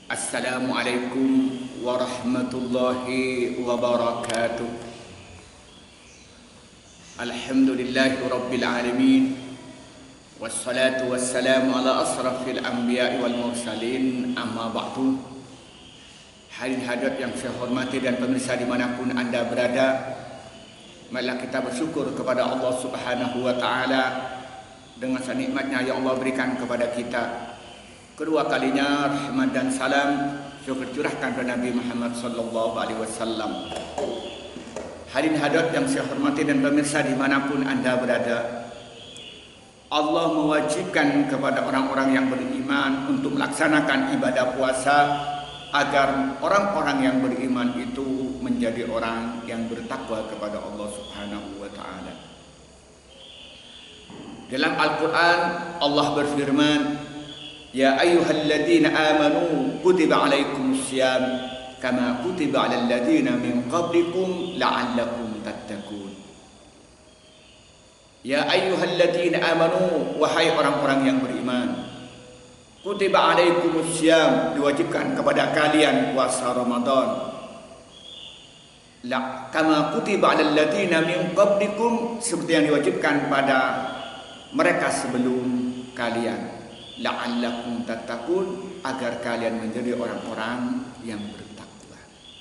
Assalamualaikum warahmatullahi wabarakatuh. Alhamdulillahi rabbil alamin. Wassalatu wassalamu ala asrafil anbiya'i wal mursalin. Amma ba'du. Hadirin hadirat yang saya hormati dan pemirsa dimanapun anda berada, marilah kita bersyukur kepada Allah Subhanahu wa ta'ala dengan nikmatnya yang Allah berikan kepada kita. Kedua kalinya rahmat dan salam syukur curahkan kepada Nabi Muhammad sallallahu alaihi wasallam. Hadirin hadirat yang saya hormati dan pemirsa dimanapun anda berada, Allah mewajibkan kepada orang-orang yang beriman untuk melaksanakan ibadah puasa agar orang-orang yang beriman itu menjadi orang yang bertakwa kepada Allah Subhanahu wa ta'ala. Dalam Al-Quran Allah berfirman, Ya ayyuhalladzina amanu kutiba alaikumussyam kama kutiba alal ladzina min qablikum la'allakum tattaqun. Ya ayyuhalladzina amanu, wahai orang-orang yang beriman, kutiba alaikumussyam, diwajibkan kepada kalian puasa Ramadan. La kama kutiba alal ladzina min qablikum, seperti yang diwajibkan pada mereka sebelum kalian. La'allakum tattaqun, agar kalian menjadi orang-orang yang bertakwa.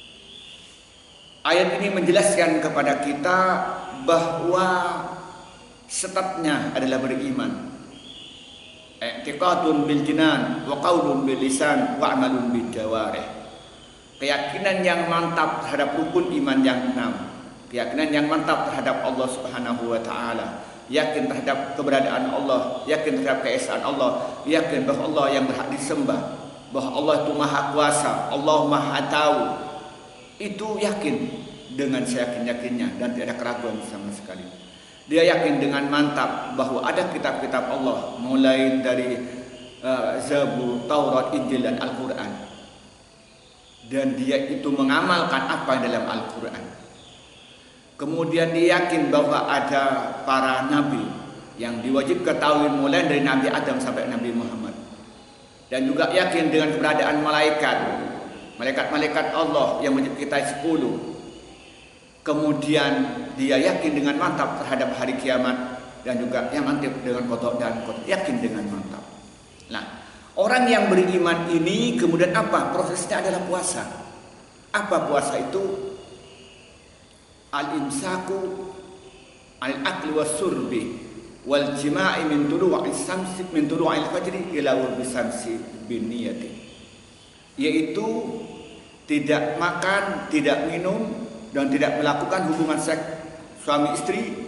Ayat ini menjelaskan kepada kita bahwa stepnya adalah beriman. I'tiqadun bil jinan wa qaulun bil lisan wa amalun bil jawarih. Keyakinan yang mantap terhadap rukun iman yang 6. Keyakinan yang mantap terhadap Allah Subhanahu wa ta'ala. Yakin terhadap keberadaan Allah, yakin terhadap keesaan Allah, yakin bahwa Allah yang berhak disembah, bahwa Allah itu maha kuasa, Allah maha tahu. Itu yakin dengan seyakin-yakinnya dan tidak ada keraguan sama sekali. Dia yakin dengan mantap bahwa ada kitab-kitab Allah, mulai dari Zabur, Taurat, Injil dan Al-Quran, dan dia itu mengamalkan apa yang dalam Al-Quran. Kemudian dia yakin bahwa ada para nabi yang diwajib ketahui mulai dari Nabi Adam sampai Nabi Muhammad. Dan juga yakin dengan keberadaan malaikat-malaikat Allah yang menciptai 10. Kemudian dia yakin dengan mantap terhadap hari kiamat, dan juga yang mantap dengan qada dan qadar, yakin dengan mantap. Nah, orang yang beriman ini kemudian apa? Prosesnya adalah puasa. Apa puasa itu? Al-imsaku al-akli was-surbi wal jima'i min tulu'is samsi min tulu'il fajri ila ghurubis samsi bin niyati, yaitu tidak makan, tidak minum dan tidak melakukan hubungan seks suami istri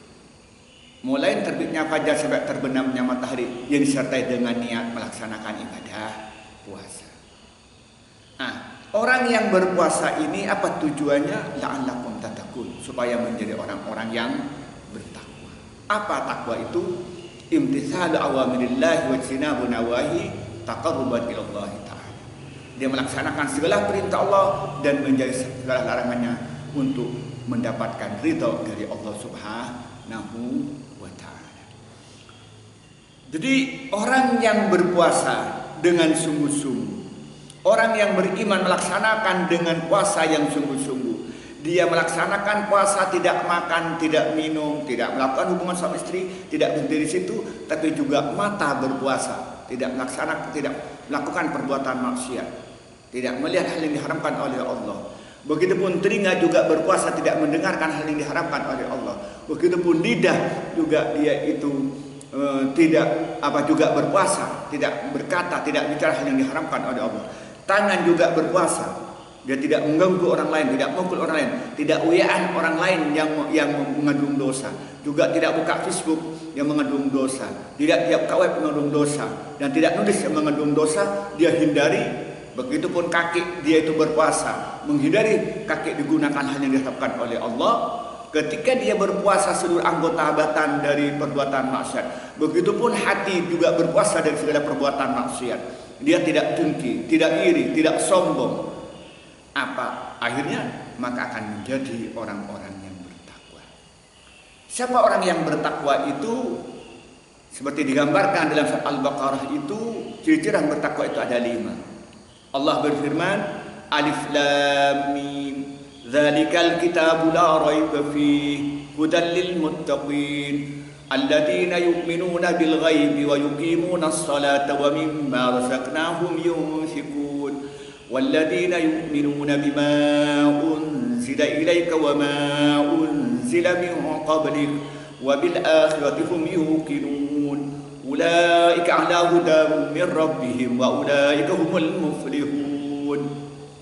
mulai terbitnya fajar sampai terbenamnya matahari, yang disertai dengan niat melaksanakan ibadah puasa. Nah, orang yang berpuasa ini apa tujuannya? La'allakum tattaqun, supaya menjadi orang-orang yang bertakwa. Apa takwa itu? Imtithalu awamirillah wa jtinabu nawahi taqarruban ila Allah ta'ala. Dia melaksanakan segala perintah Allah dan menjauhi segala larangannya untuk mendapatkan ridha dari Allah Subhanahu wa ta'ala. Jadi orang yang berpuasa dengan sungguh-sungguh, orang yang beriman melaksanakan dengan puasa yang sungguh-sungguh. Dia melaksanakan puasa, tidak makan, tidak minum, tidak melakukan hubungan suami istri, tidak berhenti di situ, tapi juga mata berpuasa, tidak melakukan perbuatan maksiat, tidak melihat hal yang diharamkan oleh Allah. Begitupun telinga juga berpuasa, tidak mendengarkan hal yang diharamkan oleh Allah. Begitupun lidah juga dia itu juga berpuasa, tidak berkata, tidak bicara hal yang diharamkan oleh Allah. Tangan juga berpuasa, dia tidak mengganggu orang lain, tidak memukul orang lain, tidak uyaan orang lain yang mengandung dosa, juga tidak buka Facebook yang mengandung dosa, tidak dia buka web mengandung dosa, dan tidak nulis yang mengandung dosa, dia hindari. Begitupun kaki, dia itu berpuasa, menghindari kaki digunakan hal yang diharapkan oleh Allah. Ketika dia berpuasa seluruh anggota badan dari perbuatan maksiat. Begitupun hati juga berpuasa dari segala perbuatan maksiat. Dia tidak dengki, tidak iri, tidak sombong. Apa akhirnya? Maka akan menjadi orang-orang yang bertakwa. Siapa orang yang bertakwa itu? Seperti digambarkan dalam surat Al-Baqarah itu, ciri-ciri yang bertakwa itu ada 5. Allah berfirman, Alif Lam Mim, Dzalikal kitabu la raiba fihi, hudan lil muttaqin, alladzina yu'minuna bil ghaibi wa yuqimuna as-salata wa mimma razaqnahum yunfiqun, walladzina yu'minuna bima unzila ilayka wa ma unzila min qablik wa bil akhirati hum yuqinun, ulaika ala hudan min rabbihim wa ulaika humul muflihun.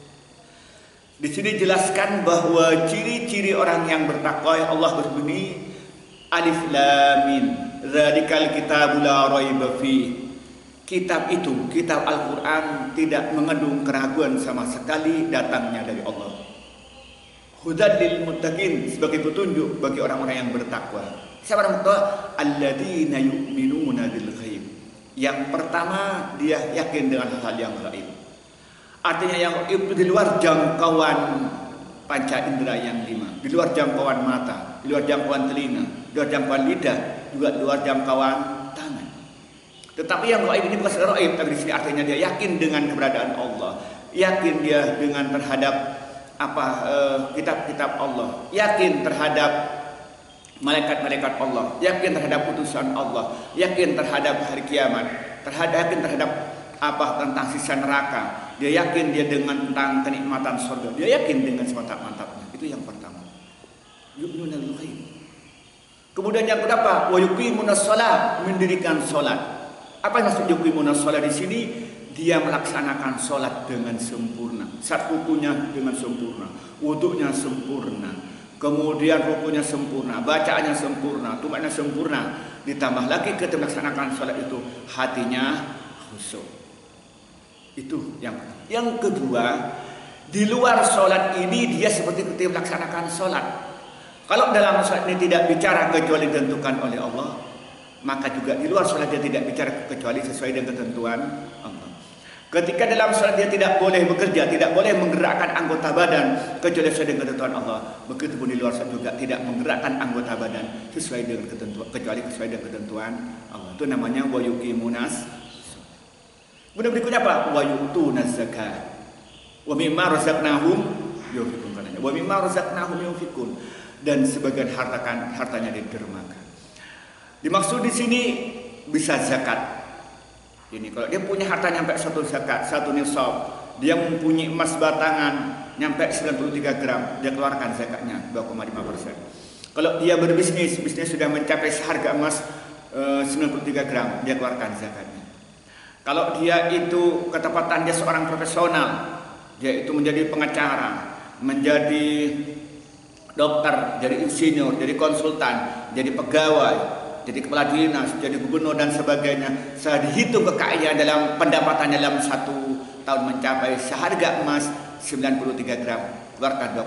Di sini jelaskan bahwa ciri-ciri orang yang bertakwa, Allah berbunyi Alif Lam Mim, Dzalikal kitabu la raiba fihi. Kitab itu, kitab Al-Quran, tidak mengandung keraguan sama sekali datangnya dari Allah. Hudan lil muttaqin, sebagai petunjuk bagi orang-orang yang bertakwa. Siapa orang bertakwa? Alladzina yu'minuna bil ghaib. Yang pertama, dia yakin dengan hal yang gaib. Artinya yang itu di luar jangkauan panca indera yang 5, di luar jangkauan mata, di luar jangkauan telinga, di luar jangkauan lidah, juga di luar jangkauan tangan. Tetapi yang gaib ini bukan sekedar gaib, tapi di sini artinya dia yakin dengan keberadaan Allah, yakin dia dengan terhadap kitab-kitab Allah, yakin terhadap malaikat-malaikat Allah, yakin terhadap putusan Allah, yakin terhadap hari kiamat, yakin terhadap tentang sisa neraka. Dia yakin dia dengan tentang kenikmatan surga. Dia yakin dengan semantap-mantapnya. Itu yang pertama. Yu'minuna bil ghaib. Kemudian yang kedua, wa yuqimunas shalah, mendirikan salat. Apa yang maksud yuqimunas shalah di sini? Dia melaksanakan salat dengan sempurna. Saat rukunya dengan sempurna, wudunya sempurna, kemudian rukunya sempurna, bacaannya sempurna, tumaknya sempurna. Ditambah lagi ketika melaksanakan salat itu hatinya khusyuk. Itu yang kedua, di luar sholat ini dia seperti ketika melaksanakan sholat. Kalau dalam sholat ini tidak bicara kecuali ditentukan oleh Allah, maka juga di luar sholat dia tidak bicara kecuali sesuai dengan ketentuan Allah. Ketika dalam sholat dia tidak boleh bekerja, tidak boleh menggerakkan anggota badan kecuali sesuai dengan ketentuan Allah, begitu pun di luar sholat juga tidak menggerakkan anggota badan sesuai dengan ketentuan, kecuali sesuai dengan ketentuan Allah. Itu namanya wa yuqimunas. Kemudian berikutnya apa? Wa yu'tunaz zakah. Wa mimma razaqnahum yunfiqun. Wa mimma razaqnahum yunfiqun. Dan sebagian hartanya didermakan. Dimaksud di sini bisa zakat. Ini kalau dia punya harta nyampe satu zakat, satu nisab, dia mempunyai emas batangan nyampe 93 gram, dia keluarkan zakatnya 2,5%. Kalau dia berbisnis, bisnis sudah mencapai seharga emas 93 gram, dia keluarkan zakatnya. Kalau dia itu ketepatan dia seorang profesional, dia itu menjadi pengacara, menjadi dokter, jadi insinyur, jadi konsultan, jadi pegawai, jadi kepala dinas, jadi gubernur dan sebagainya. Saya dihitung kekayaan dalam pendapatan dalam 1 tahun mencapai seharga emas 93 gram, keluarkan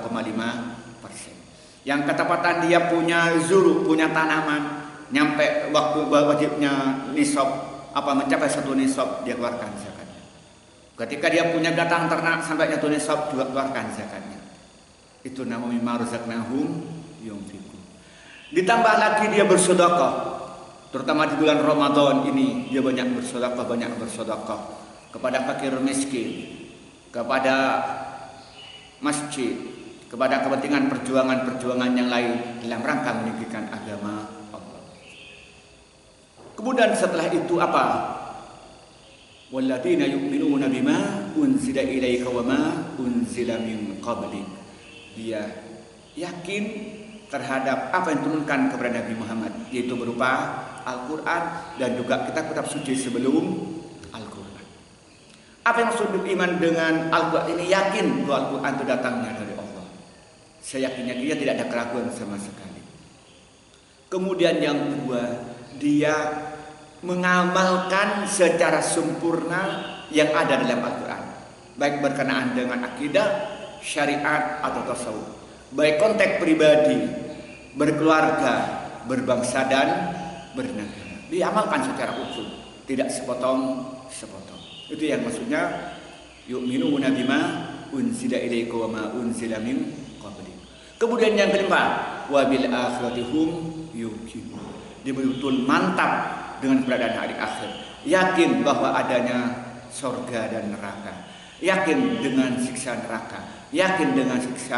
2,5%. Yang ketepatan dia punya zuru, punya tanaman, nyampe waktu wajibnya nisab mencapai 1 nisab, dia keluarkan zakatnya. Ketika dia punya gatang ternak sampai 1 nisab, juga keluarkan zakatnya. Itu namanya mimma razaqnahum yunfiqun. Ditambah lagi dia bersedekah, terutama di bulan Ramadan ini dia banyak bersedekah kepada fakir miskin, kepada masjid, kepada kepentingan perjuangan yang lain dalam rangka meninggikan agama. Kemudian setelah itu apa? Walladzina yu'minuna bima unzila ilaika wa ma unzila min qablik. Dia yakin terhadap apa yang diturunkan kepada Nabi Muhammad, yaitu berupa Al-Quran dan juga kitab-kitab suci sebelum Al-Quran. Apa yang maksud iman dengan Al-Quran ini? Yakin bahwa Al-Quran itu datangnya dari Allah. Saya yakinnya dia tidak ada keraguan sama sekali. Kemudian yang kedua, dia mengamalkan secara sempurna yang ada dalam Al-Quran, baik berkenaan dengan akidah, syariat atau tasawuf, baik konteks pribadi, berkeluarga, berbangsa dan bernegara. Diamalkan secara utuh, tidak sepotong-sepotong. Itu yang maksudnya yu'minuna bima unzila ilaika wa ma unzila min qablik. Kemudian yang kelima, wabil akhirati hum yuqinun. Dia betul-betul mantap dengan keberadaan hari akhir, yakin bahwa adanya surga dan neraka, yakin dengan siksa neraka, yakin dengan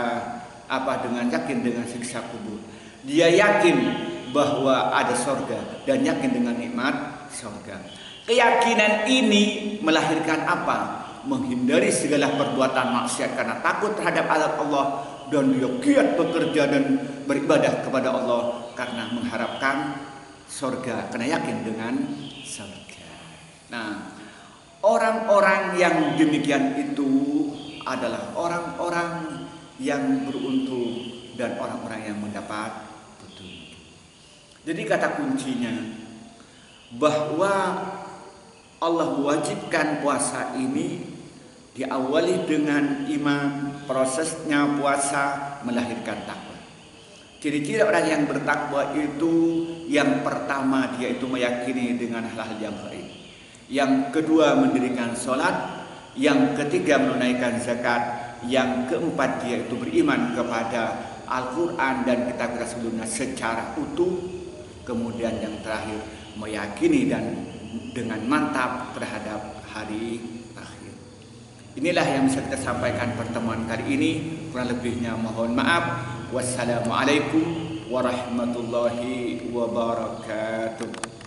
siksa kubur. Dia yakin bahwa ada sorga dan yakin dengan nikmat sorga. Keyakinan ini melahirkan apa? Menghindari segala perbuatan maksiat karena takut terhadap azab Allah, dan dia giat bekerja dan beribadah kepada Allah karena mengharapkan sorga, karena yakin dengan sorga. Nah, orang-orang yang demikian itu adalah orang-orang yang beruntung dan orang-orang yang mendapat petunjuk. Jadi kata kuncinya bahwa Allah mewajibkan puasa ini diawali dengan iman. Prosesnya puasa melahirkan takwa. Ciri-ciri orang yang bertakwa itu, yang pertama dia itu meyakini dengan hal-hal yang gaib. Yang kedua mendirikan sholat. Yang ketiga menunaikan zakat. Yang keempat dia itu beriman kepada Al-Quran dan kitab sebelumnya secara utuh. Kemudian yang terakhir meyakini dan dengan mantap terhadap hari akhir. Inilah yang bisa kita sampaikan pertemuan kali ini. Kurang lebihnya mohon maaf. Wassalamualaikum warahmatullahi wabarakatuh.